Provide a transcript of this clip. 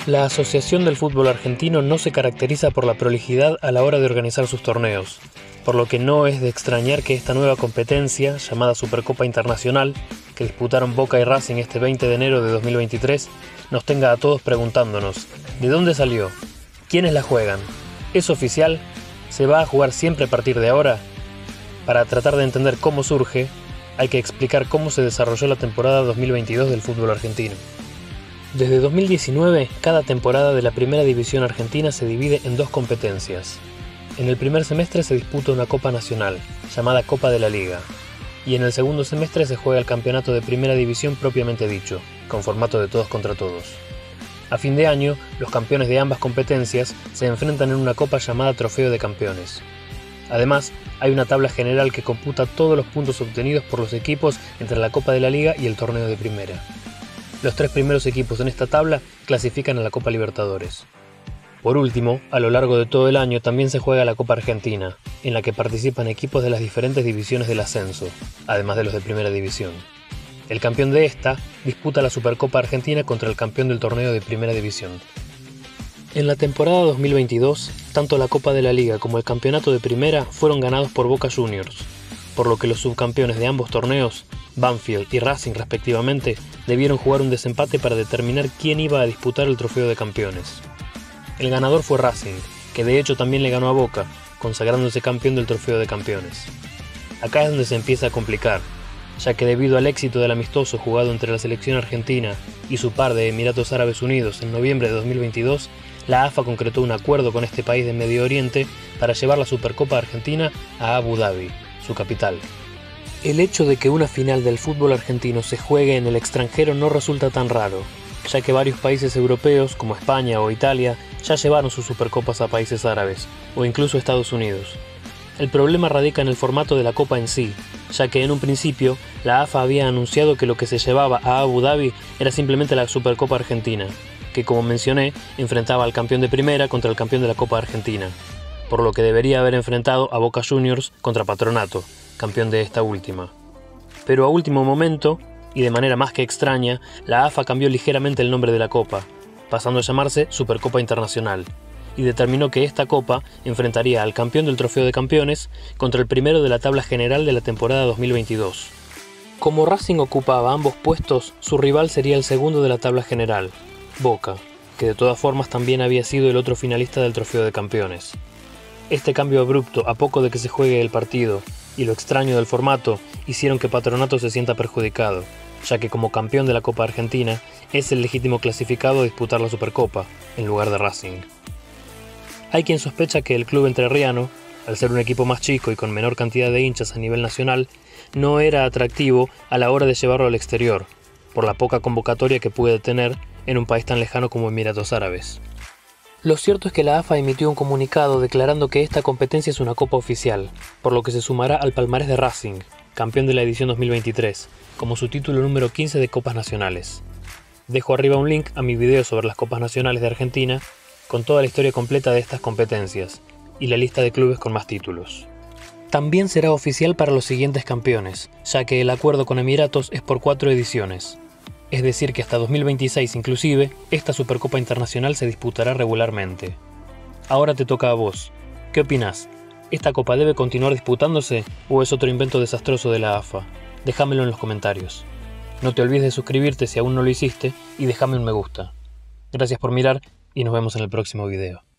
La Asociación del Fútbol Argentino no se caracteriza por la prolijidad a la hora de organizar sus torneos, por lo que no es de extrañar que esta nueva competencia, llamada Supercopa Internacional, que disputaron Boca y Racing este 20 de enero de 2023, nos tenga a todos preguntándonos, ¿de dónde salió? ¿Quiénes la juegan? ¿Es oficial? ¿Se va a jugar siempre a partir de ahora? Para tratar de entender cómo surge, hay que explicar cómo se desarrolló la temporada 2022 del fútbol argentino. Desde 2019, cada temporada de la Primera División Argentina se divide en dos competencias. En el primer semestre se disputa una Copa Nacional, llamada Copa de la Liga, y en el segundo semestre se juega el campeonato de Primera División propiamente dicho, con formato de todos contra todos. A fin de año, los campeones de ambas competencias se enfrentan en una copa llamada Trofeo de Campeones. Además, hay una tabla general que computa todos los puntos obtenidos por los equipos entre la Copa de la Liga y el torneo de Primera. Los tres primeros equipos en esta tabla clasifican a la Copa Libertadores. Por último, a lo largo de todo el año también se juega la Copa Argentina, en la que participan equipos de las diferentes divisiones del ascenso, además de los de Primera División. El campeón de esta disputa la Supercopa Argentina contra el campeón del torneo de Primera División. En la temporada 2022, tanto la Copa de la Liga como el campeonato de Primera fueron ganados por Boca Juniors, por lo que los subcampeones de ambos torneos, Banfield y Racing respectivamente, debieron jugar un desempate para determinar quién iba a disputar el Trofeo de Campeones. El ganador fue Racing, que de hecho también le ganó a Boca, consagrándose campeón del Trofeo de Campeones. Acá es donde se empieza a complicar, ya que debido al éxito del amistoso jugado entre la selección argentina y su par de Emiratos Árabes Unidos en noviembre de 2022, la AFA concretó un acuerdo con este país de Medio Oriente para llevar la Supercopa Argentina a Abu Dhabi, su capital. El hecho de que una final del fútbol argentino se juegue en el extranjero no resulta tan raro, ya que varios países europeos, como España o Italia, ya llevaron sus supercopas a países árabes, o incluso Estados Unidos. El problema radica en el formato de la copa en sí, ya que en un principio la AFA había anunciado que lo que se llevaba a Abu Dhabi era simplemente la Supercopa Argentina, que como mencioné, enfrentaba al campeón de Primera contra el campeón de la Copa Argentina, por lo que debería haber enfrentado a Boca Juniors contra Patronato, campeón de esta última. Pero a último momento, y de manera más que extraña, la AFA cambió ligeramente el nombre de la copa, pasando a llamarse Supercopa Internacional, y determinó que esta copa enfrentaría al campeón del Trofeo de Campeones contra el primero de la tabla general de la temporada 2022. Como Racing ocupaba ambos puestos, su rival sería el segundo de la tabla general, Boca, que de todas formas también había sido el otro finalista del Trofeo de Campeones. Este cambio abrupto a poco de que se juegue el partido y lo extraño del formato hicieron que Patronato se sienta perjudicado, ya que como campeón de la Copa Argentina es el legítimo clasificado a disputar la Supercopa, en lugar de Racing. Hay quien sospecha que el club entrerriano, al ser un equipo más chico y con menor cantidad de hinchas a nivel nacional, no era atractivo a la hora de llevarlo al exterior, por la poca convocatoria que puede tener en un país tan lejano como Emiratos Árabes. Lo cierto es que la AFA emitió un comunicado declarando que esta competencia es una copa oficial, por lo que se sumará al palmarés de Racing, campeón de la edición 2023, como su título número 15 de Copas Nacionales. Dejo arriba un link a mi video sobre las Copas Nacionales de Argentina, con toda la historia completa de estas competencias, y la lista de clubes con más títulos. También será oficial para los siguientes campeones, ya que el acuerdo con Emiratos es por 4 ediciones. Es decir que hasta 2026 inclusive, esta Supercopa Internacional se disputará regularmente. Ahora te toca a vos. ¿Qué opinás? ¿Esta copa debe continuar disputándose o es otro invento desastroso de la AFA? Déjamelo en los comentarios. No te olvides de suscribirte si aún no lo hiciste y déjame un me gusta. Gracias por mirar y nos vemos en el próximo video.